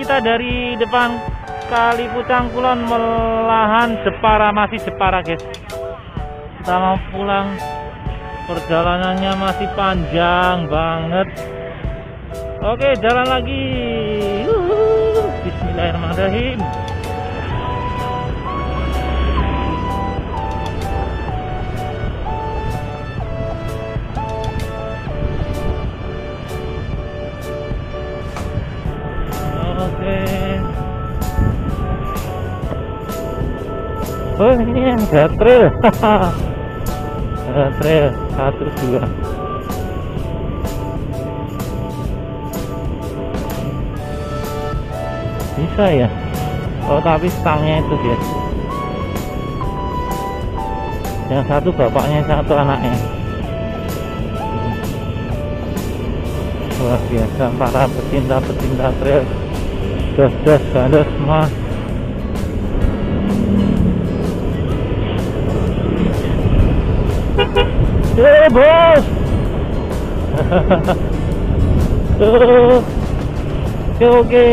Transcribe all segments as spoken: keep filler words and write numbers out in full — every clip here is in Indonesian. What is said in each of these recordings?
kita dari depan Kali Pucang Kulon melahan Jepara, masih Jepara guys. Kita mau pulang, perjalanannya masih panjang banget. Oke, jalan lagi. Yuhu. Bismillahirrahmanirrahim. Oke. Oh, ini yang gatril. Gatril satu dua. Bisa ya? Oh, tapi stangnya itu guys. Yang satu bapaknya, satu anaknya. Luar biasa para pecinta-pecinta trail. Das-das gadas mas. Eh bos. Oke oke.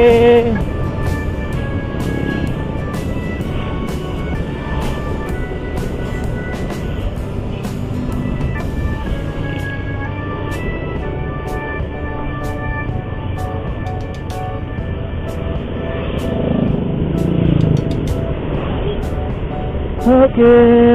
Oke.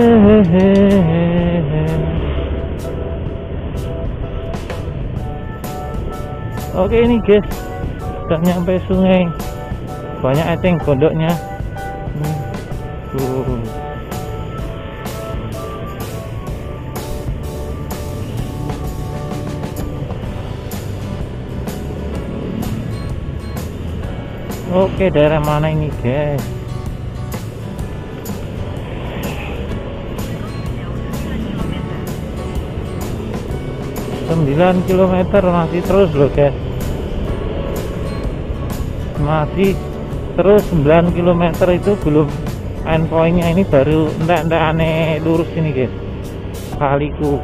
Oke ini guys, sudah nyampe sungai. Banyak eteng gondoknya. Tuh. Oke, daerah mana ini guys? sembilan kilometer masih terus loh guys, masih terus sembilan kilometer. Itu belum endpointnya, ini baru enggak-enggak aneh lurus ini guys, kaliku.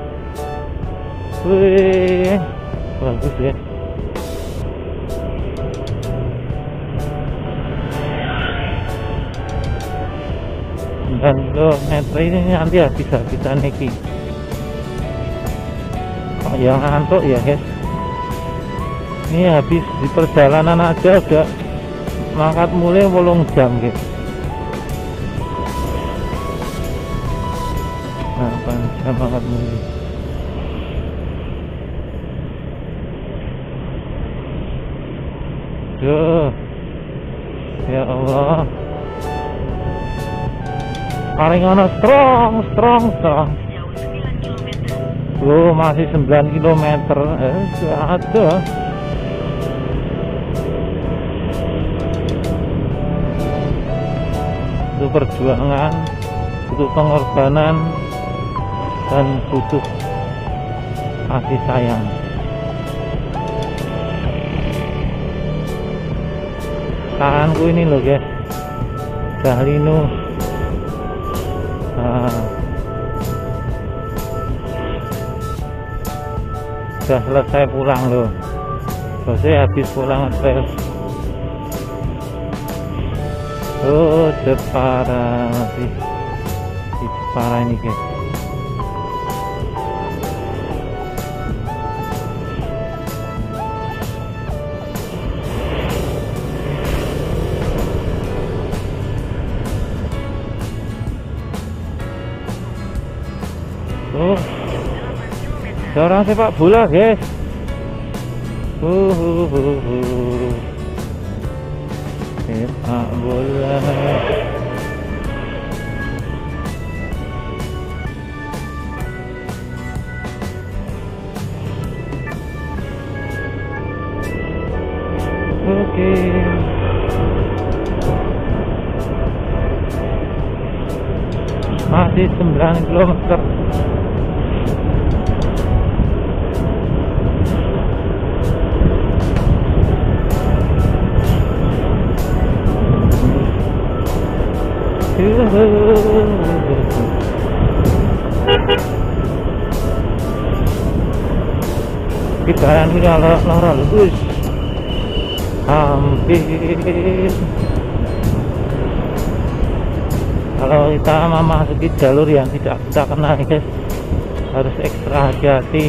Wih, bagus ya. sembilan kilometer ini nanti habis-habisan niki. Oh, yang ngantuk ya guys, ini habis di perjalanan aja udah mangkat mulai wolong jam guys. delapan jam mangkat mulai. Duh, ya Allah, paling ono strong strong strong. Oh, masih sembilan kilometer. Eh, ada. Itu perjuangan, butuh pengorbanan, dan butuh kasih sayang. Tanganku ini loh guys, udah linu. Nah, sudah selesai pulang loh, selesai habis pulang trail. Oh, Jepara, masih di Jepara ini guys. Oh, seorang sepak bola guys. Uh, uh, uh, uh. Sepak bola. Oke. Okay. Masih sembilan kilometer. Kita ini kalau lorong, guys. hampir. Kalau kita memasuki jalur yang tidak kita kenal guys, harus ekstra hati-hati.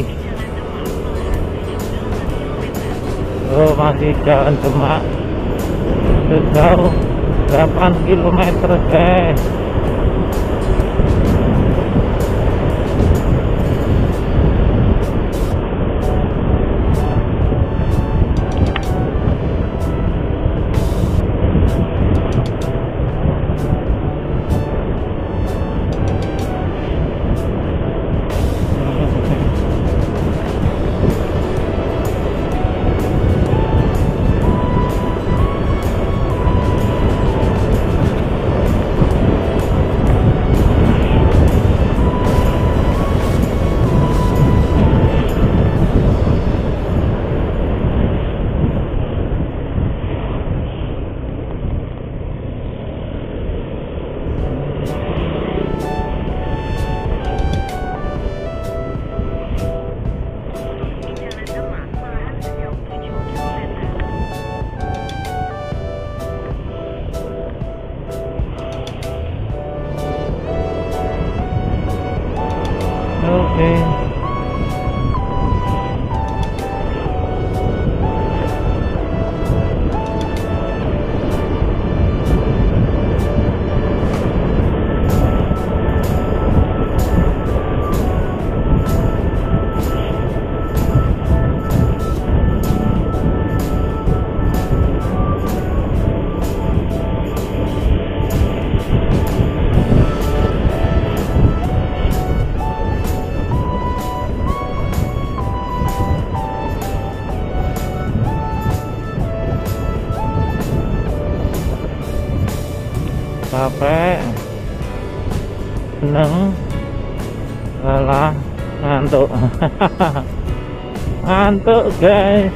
Oh, masih jalan Demak sejauh delapan kilometer guys. Oke. Capek, seneng, lelah, ngantuk. Ngantuk guys.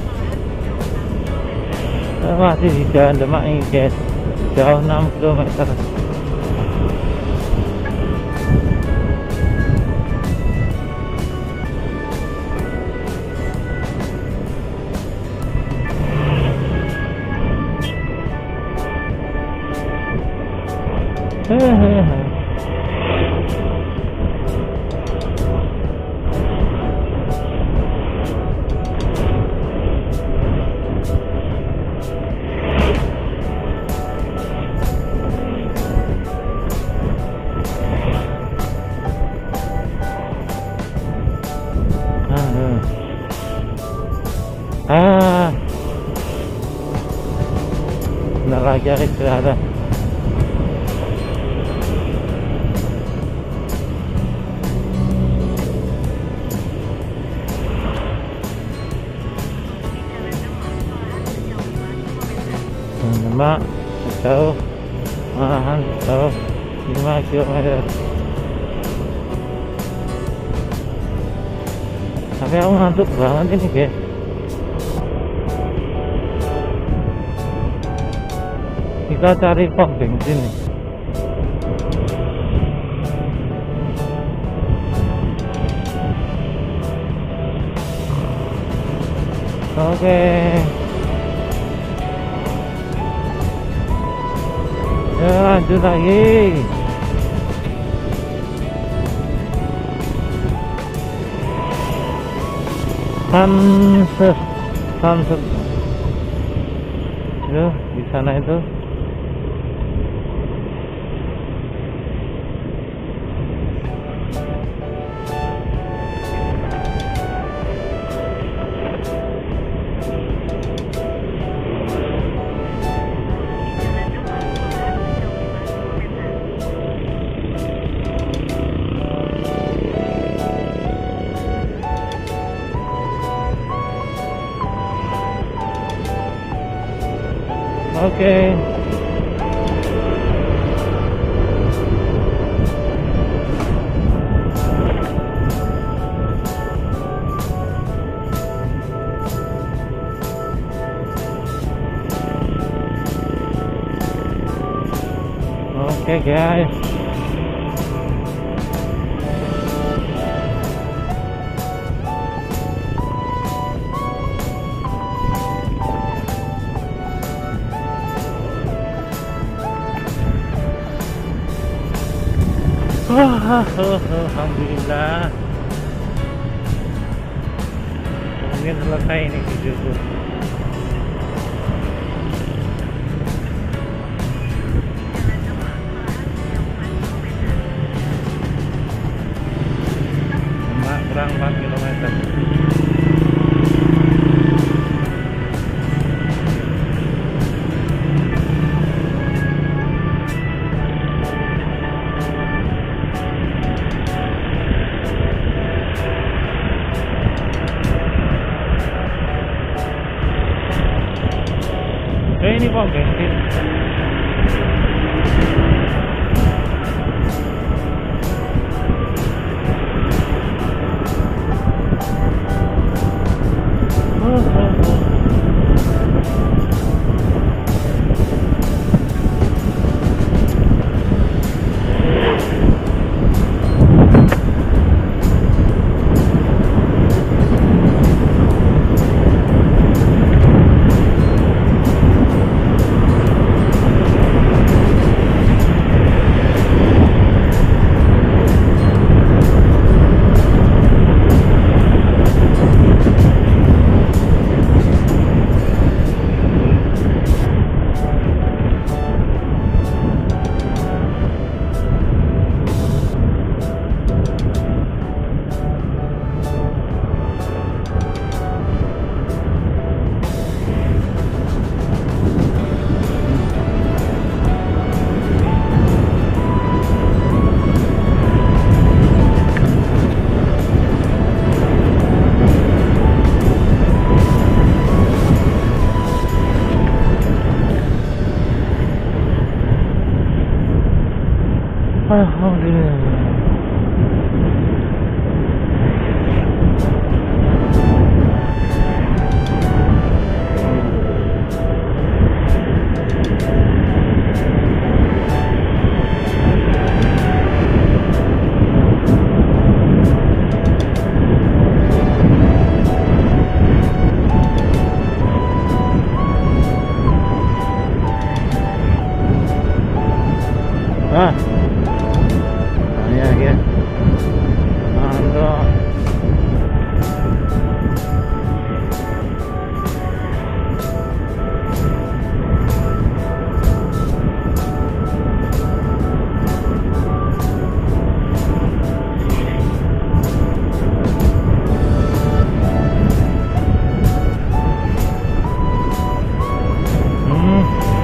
Kita masih di jalan Demak ini guys, jauh enam kilometer. Hehehe. Ah, bentar lagi harus istirahat. Demak sejauh malahan sejauh lima kilometer. Tapi aku ngantuk banget ini guys. Kita cari pom bensin nih. Oke. Ya, lanjut lagi. Sunset, sunset. Itu di sana itu. Oke. Oke guys. Wah, alhamdulillah. Mungkin selesai ini videoku. Mbak, kurang empat kilometer. Eh, ini kok bensin. Oh, oh, oh. Alhamdulillah. Ah. Ya, ya. Mantap. Hmm.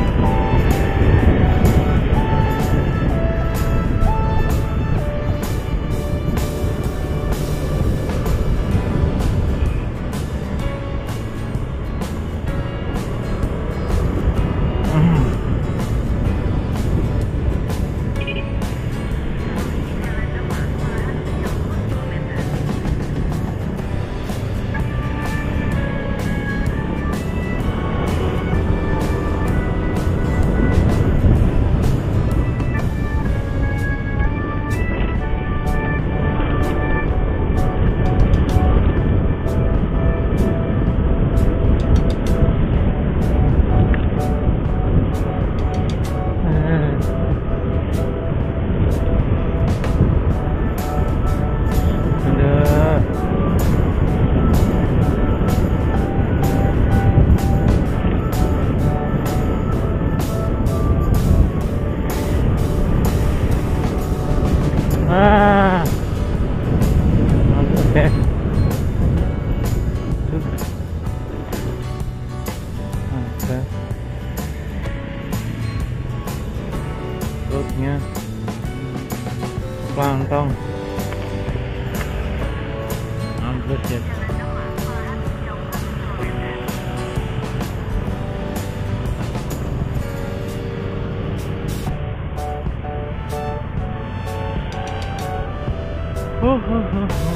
Ah, mantap deh. Ada roadnya pelantong, ambles ya. Oh, oh, oh.